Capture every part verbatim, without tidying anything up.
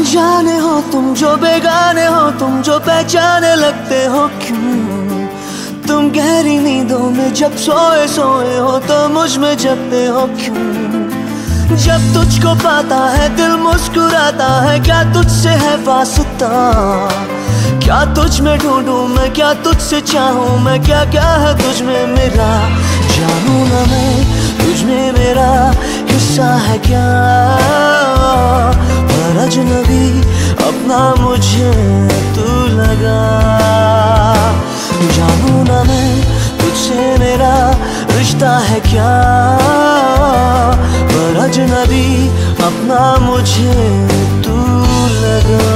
अनजाने हो तुम जो बेगाने हो, तुम जो पहचाने लगते हो क्यों? तुम गहरी नींदों में जब सोए सोए हो तो मुझ में जगते हो क्यों? जब तुझको पाता है दिल मुस्कुराता है, क्या तुझसे है वास्ता? क्या तुझ में ढूंढूं मैं, क्या तुझसे चाहूं मैं, क्या क्या है तुझ में मेरा? जानू ना मैं तुझ में मेरा हिस्सा है क्या? पर अजनबी अपना मुझे तू लगा। जानू ना मैं तुझसे मेरा रिश्ता है क्या? पर अजनबी अपना मुझे तू लगा।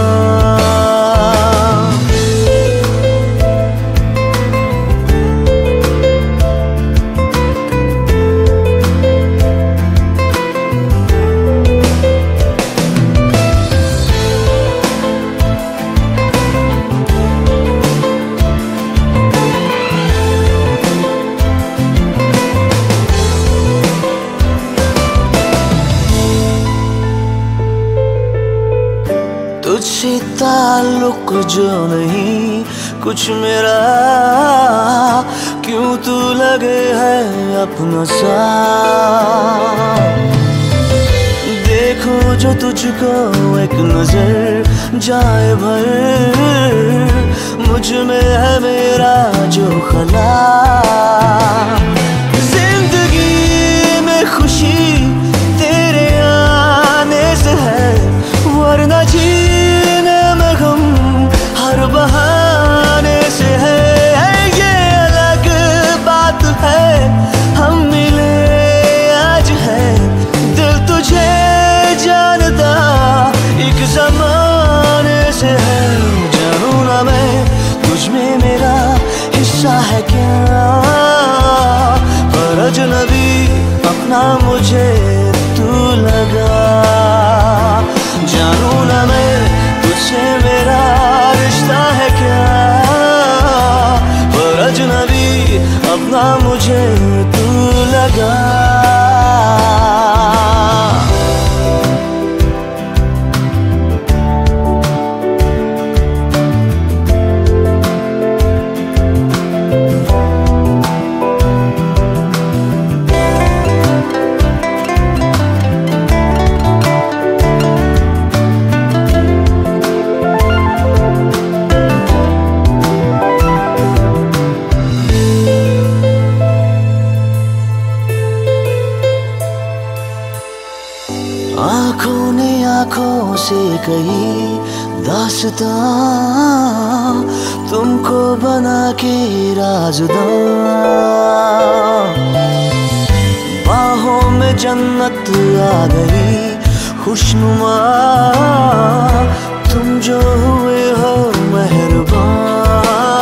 तुझसे ताल्लुक जो नहीं कुछ मेरा, क्यों तू लगे है अपना सा? देखो जो तुझको एक नजर जाए भर, मुझ में है मेरा जो खला। जिंदगी में खुशी तेरे आने से है, वरना जी बहाने से है। ये अलग बात है हम मिले आज है, दिल तुझे जानता एक जमाने से है। जानू ना मैं तुझ में मेरा हिस्सा है क्या? पर अजनबी अपना मुझे तू लगा। जानू ना मैं तुझसे मेरा रिश्ता है क्या? पर अजनबी अपना मुझे तू लगा। आँखों ने आँखों से कही दास्तां, तुमको बना के राज़दां। बाहों में जन्नत आ गई खुशनुमा, तुम जो हुए हो मेहरबान।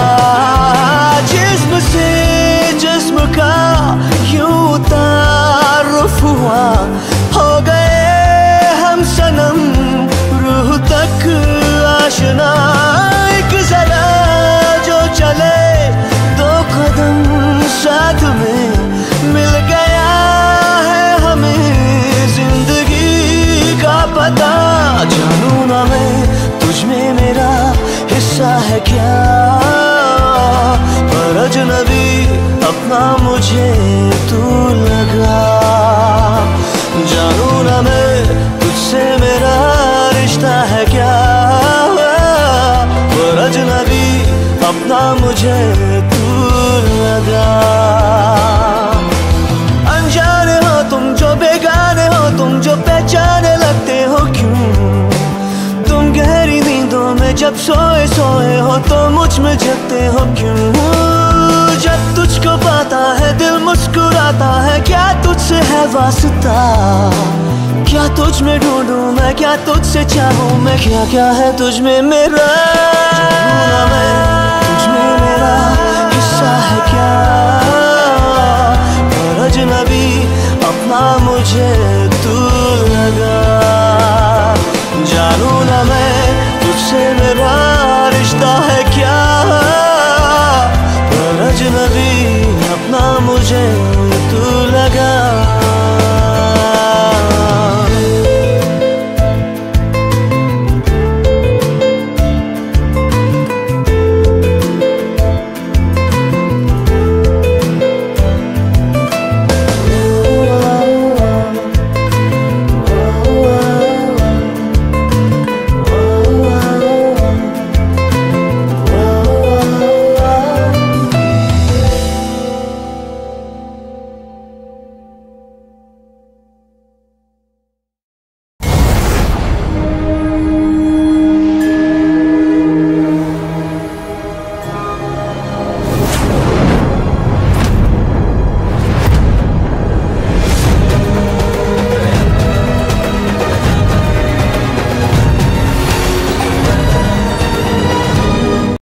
जिस्म से जिस्म का यूं तारुफ हुआ, हो गए सनम रूह तक आशना। एक जरा जो चले दो कदम साथ में, मिल गया है हमें जिंदगी का पता। जानू ना मैं तुझ में मेरा हिस्सा है क्या? पर अजनबी अपना मुझे तू लगा। जानू ना मैं तुझसे मेरा रिश्ता है क्या? पर अजनबी अपना मुझे तू लगा। अनजाने हो तुम जो बेगाने हो, तुम जो पहचाने लगते हो क्यों? तुम गहरी नींदों में जब सोए सोए हो तो मुझ में जगते हो क्यों? जब तुझको पाता है दिल मुस्कुराता है, क्या तुझसे है वास्ता? क्या तुझ में ढूंढूं मैं, क्या तुझसे चाहूं मैं, क्या क्या है तुझ में मेरा? जानू ना मैं तुझ में मेरा हिस्सा है क्या?